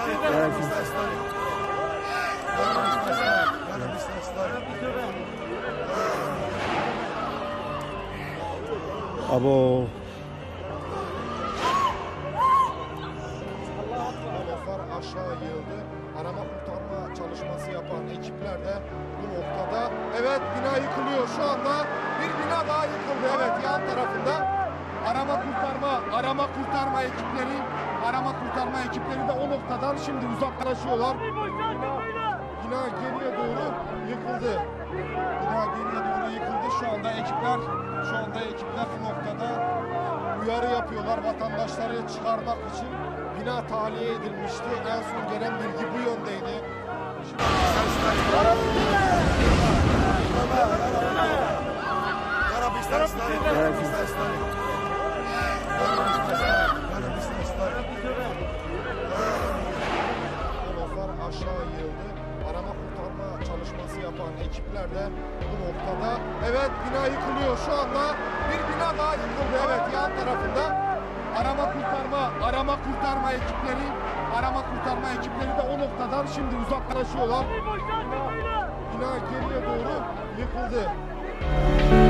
Abo. Hedefler aşağı yığıldı. Arama kurtarma çalışması yapan ekipler de bu noktada. Evet, bina yıkılıyor şu anda. Bir bina daha yıkıldı. Evet, yan tarafında. Arama kurtarma ekipleri de o noktadan şimdi uzaklaşıyorlar. Bina geriye doğru yıkıldı. Şu anda ekipler bu noktada uyarı yapıyorlar vatandaşları çıkarmak için. Bina tahliye edilmişti. En son gelen bilgi bu yöndeydi. Aşağı yığıldı. Arama kurtarma çalışması yapan ekipler de bu noktada. Evet, bina yıkılıyor şu anda. Bir bina daha yıkıldı. Evet, yan tarafında. Arama kurtarma ekipleri de o noktadan şimdi uzaklaşıyorlar. Bina geriye doğru yıkıldı.